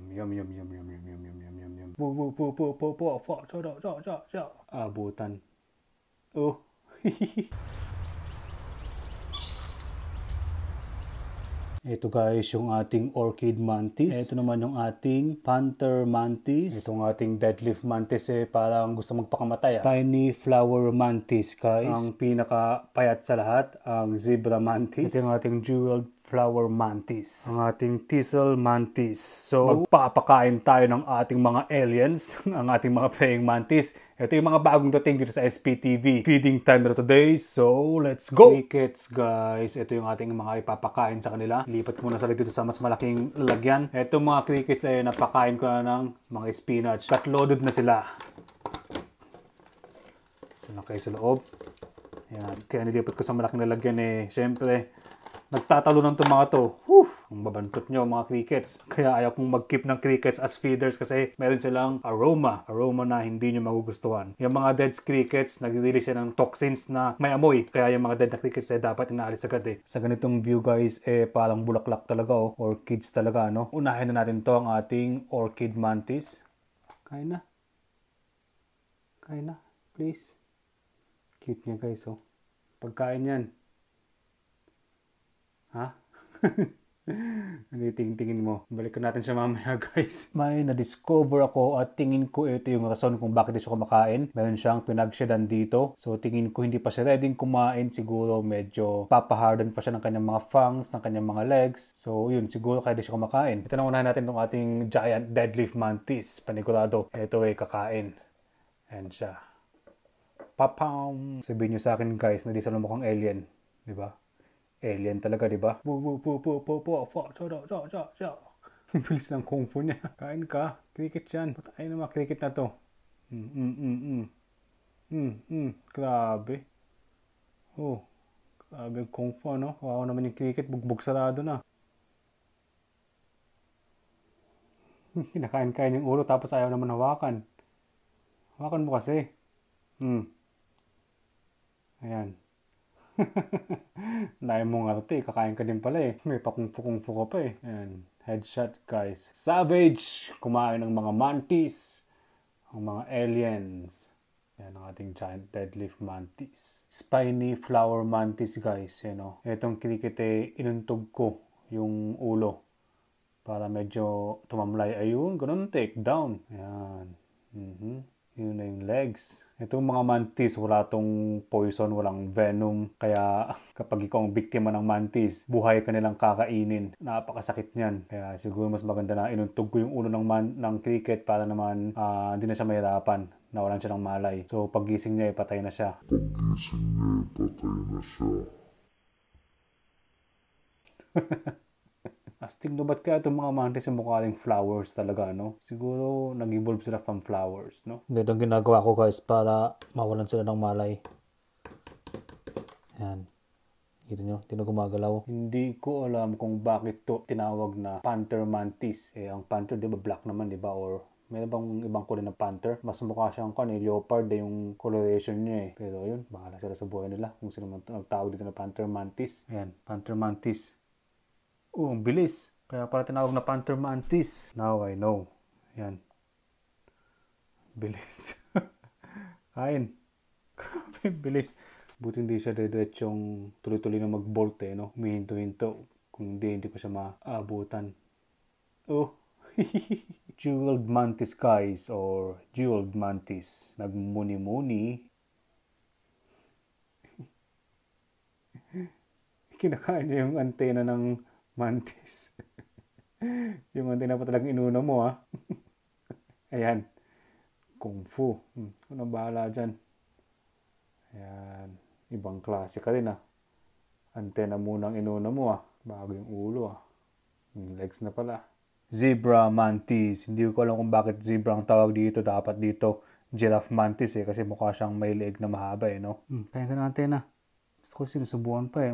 Yum, yum, yum, yum, yum, yum, yum, yum, yum, yum. Abutan. Oh. Ito guys, yung ating orchid mantis. Ito naman yung ating panther mantis. Itong ating deadlift mantis parang gusto magpakamatay. Spiny flower mantis guys. Ang pinakapayat sa lahat, ang zebra mantis. Ito yung ating jeweled flower mantis. Ang ating thistle mantis. So, magpapakain tayo ng ating mga aliens, ang ating mga praying mantis. Ito yung mga bagong dating dito sa SPTV. Feeding time na today, so let's go! Crickets guys, ito yung ating mga ipapakain sa kanila. Lipat muna sa dito sa mas malaking lalagyan. Ito mga crickets ay napakain ko na ng mga spinach. Cut-loaded na sila. Ito na kayo sa loob. Ayan. Kaya nilipat ko sa malaking lalagyan syempre, nagtatalunan itong mga to. Ang babantot nyo mga crickets. Kaya ayaw kong mag-keep ng crickets as feeders kasi meron silang aroma. Aroma na hindi nyo magugustuhan. Yung mga dead crickets, nag-release siya ng toxins na may amoy. Kaya yung mga dead na crickets dapat inaalis agad Sa ganitong view guys, parang bulaklak talaga orchids talaga Unahin na natin to ang ating orchid mantis. Kain na. Kain na. Please. Cute niya guys Pagkain yan. Ha? Ano tingin mo? Balikan natin siya mamaya guys. May na-discover ako at tingin ko ito yung rason kung bakit siya kumakain. Meron siyang pinagsyadan dito. So tingin ko hindi pa siya ready kumain. Siguro medyo papaharden pa siya ng kanyang mga fangs, ng kanyang mga legs. So yun, siguro kaya di siya kumakain. Ito na unahin natin itong ating giant deadlift mantis. Panigurado. Ito kakain. Ayan siya. Papam! Sabihin nyo sa akin guys na di sila mukhang alien. Diba? Alien talaga, di ba? Bilis ng kung fu niya. Kain ka. Cricket yan. Patayin na mga cricket na to. Grabe. Grabe kung fu, Wow naman yung cricket. Bugbog sarado na. Kinakain-kain yung ulo tapos ayaw naman hawakan. Hawakan mo kasi. Ayan. Dahil mo nga ito kakain ka din pala May pakungfu-kungfu ka pa Ayan. Headshot guys. Savage! Kumain ng mga mantis. Ang mga aliens. Ayan ang ating giant deadlift mantis. Spiny flower mantis guys. Itong cricket inuntog ko yung ulo. Para medyo tumamlay. Ayun, ganun, take down. Ayan. Yun na yung legs. Itong mga mantis, wala tong poison, walang venom. Kaya kapag ikaw ang biktima ng mantis, buhay ka nilang kakainin. Napakasakit niyan. Kaya siguro mas maganda na inuntog ko yung ulo ng cricket para naman hindi na siya mahirapan. Nawalan siya ng malay. So paggising niya, patay na siya. Astig no, ba't kaya itong mga mantis yung mukha ring flowers talaga, Siguro nag-evolve sila from flowers, Ito ang ginagawa ko guys para mawalan sila ng malay. Yan. Kita nyo, hindi na gumagalaw. Hindi ko alam kung bakit to tinawag na panther mantis. Ang panther, di ba black naman, di ba? Or meron bang ibang kulay ng panther? Mas mukha siyang leopard yung coloration niya Pero yun, bahala sila sa buhay nila. Kung sino man nagtawag dito na panther mantis. Ayan, panther mantis. Ang bilis. Kaya pala tinawag na panther mantis. Now I know. Yan. Bilis. Kain. Bilis. Buti hindi siya diretsong tuloy-tuloy na mag-bolt Humihinto-hinto. Kung hindi ko siya maabutan. Jeweled mantis guys or jeweled mantis. Nagmuni-muni. Kinakain niya yung antena ng mantis. Yung antena pa talagang inuna mo Ayan. Kung fu. Anong bahala dyan. Ayan. Ibang klase ka rin Antena munang inuna mo bago yung ulo Yung legs na pala. Zebra mantis. Hindi ko alam kung bakit zebra ang tawag dito. Dapat dito giraffe mantis kasi mukha siyang may leg na mahaba Kaya ka ng antena. Gusto ko sinusubukan pa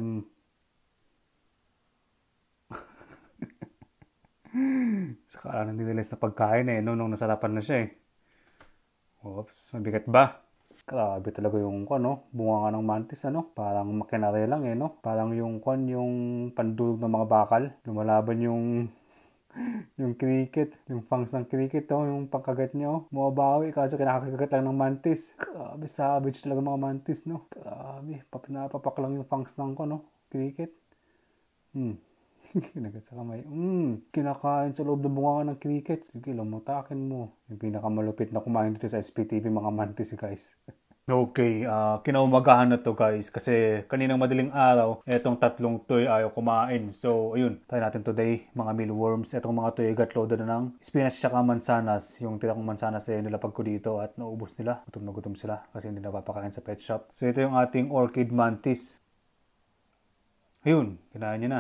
Saka lang nila sa pagkain nung nasarapan na siya Oops, mabigat ba? Grabe talaga yung bunga nga ng mantis Parang makinare lang Parang yung yung pandulog ng mga bakal. Lumalaban yung Yung cricket, yung fangs ng cricket, oh, yung pangkagat niya, oh. Bumabawi, kaso kinakagat lang ng mantis. Grabe, savage talaga mga mantis, no? Grabe, pinapapak lang yung fangs ng ko, no? Cricket. Kinagat sa kamay. Kinakain sa loob ng bunga ng cricket. Sige, lamutakin mo. Yung pinakamalupit na kumain dito sa SPTV, mga mantis, guys. Okay, kinaumagahan na to guys kasi kaninang madaling araw, etong tatlong toy ayaw kumain. So, ayun, try natin today mga mealworms. Etong mga toy gatloaded na ng spinach tsaka mansanas. Yung tira kong mansanas ay nilapag ko dito at naubos nila. Gutom na gutom sila kasi hindi napapakain sa pet shop. So, ito yung ating orchid mantis. Ayun, kinain niya na.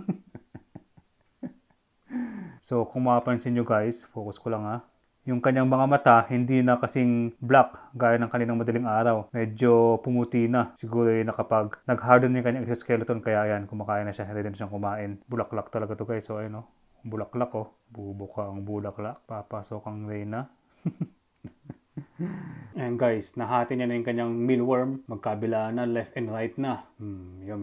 So, kung mapapansin nyo guys, focus ko lang ha. Yung kanyang mga mata, hindi na kasing black gaya ng kaninang madaling araw. Medyo pumuti na. Siguro yun na kapag nag-harden yung kanyang exoskeleton, kaya yan, kumakain na siya, ready na siyang kumain. Bulaklak talaga to guys. So ayun, bulaklak oh. Bubuk ang bulaklak. Papasok ang Reyna. And guys, nahati niya na yung kanyang mealworm. Magkabila na, left and right na. Yum.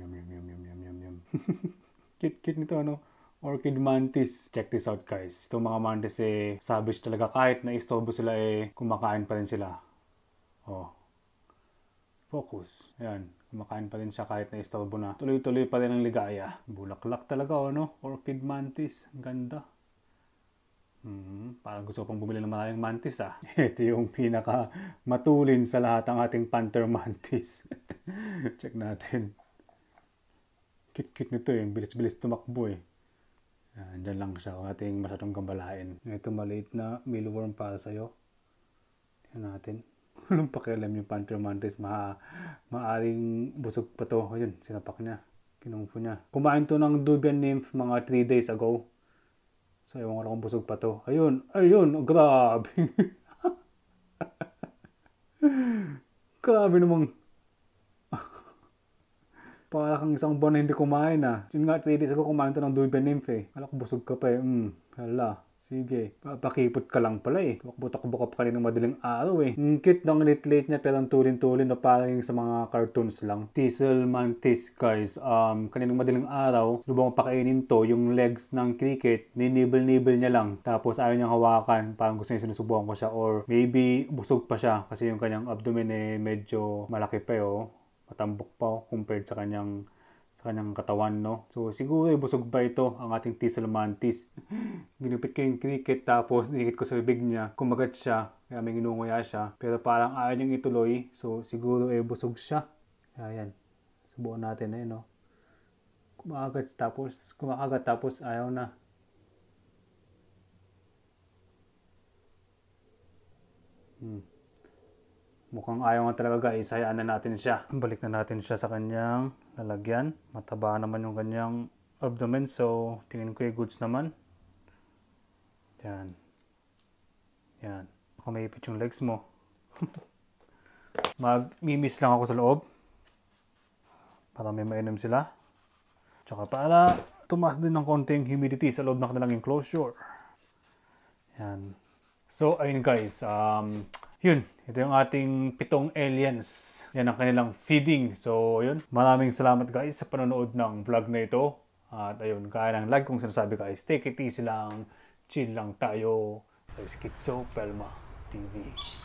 Cute nito, ano? Orchid mantis. Check this out guys. Itong mga mantis savage talaga. Kahit na-istorbo sila kumakain pa rin sila. Oh. Focus. Ayan. Kumakain pa rin siya kahit na-istorbo na. Tuloy-tuloy pa rin ang ligaya. Bulaklak talaga no? Orchid mantis. Ang ganda. Parang gusto ko pang bumili ng maraming mantis Ito yung pinaka matulin sa lahat ang ating panther mantis. Check natin. Cute nito Bilis-bilis tumakbo Diyan lang siya kung ating masyadong gambalain. Ito maliit na mealworm para sa'yo. Tingnan natin. Walang pakialam yung panther mantis. Maaring busog pa to. Ayun, sinapak niya. Kinungfo niya. Kumain to ng Dubian nymph mga 3 days ago. So, ewan ko lang kung busog pa to. Ayun, grabe. Grabe namang. Para kang isang buwan na hindi kumain Yun nga, 3 days ago kumain to ng Dubian nymph Kala ko busog ka pa Hala. Sige. Papakipot ka lang pala Takbo ka pa kaninang madaling araw Cute ng late niya pero ang tulin-tulin na parang sa mga cartoons lang. Teasel mantis guys. Kaninang madaling araw, lubang pakainin to, yung legs ng cricket, ninibel-nibel niya lang. Tapos ayaw niyang hawakan. Parang gusto niya sinusubukan ko siya or maybe busog pa siya kasi yung kanyang abdomen medyo malaki pa matambok pa compared sa kanyang katawan, no? So, siguro busog ba ito ang ating teasel mantis. Ginupit ko yung cricket tapos dinikit ko sa bibig niya. Kumagat siya, kaya may ginunguya siya. Pero parang ayaw niyang ituloy. So, siguro busog siya. Kaya yan. Subukan natin no? Kumakagat tapos ayaw na. Mukhang ayaw nga talaga guys, hayaan na natin siya. Balik na natin siya sa kanyang lalagyan. Mataba naman yung kanyang abdomen, so tingin ko goods naman. Yan. Baka may ipit yung legs mo. Mag-mimis lang ako sa loob. Para may mainom sila. Tsaka para tumaas din ng konting humidity sa loob ng kanilang enclosure. Yan. So, ayun guys. Yun, ito yung ating 7 aliens. Yan ang kanilang feeding. So, yun. Maraming salamat guys sa panonood ng vlog na ito. At ayun, kaya ng like kong sinasabi guys, take it easy lang, chill lang tayo sa Schizopelma TV.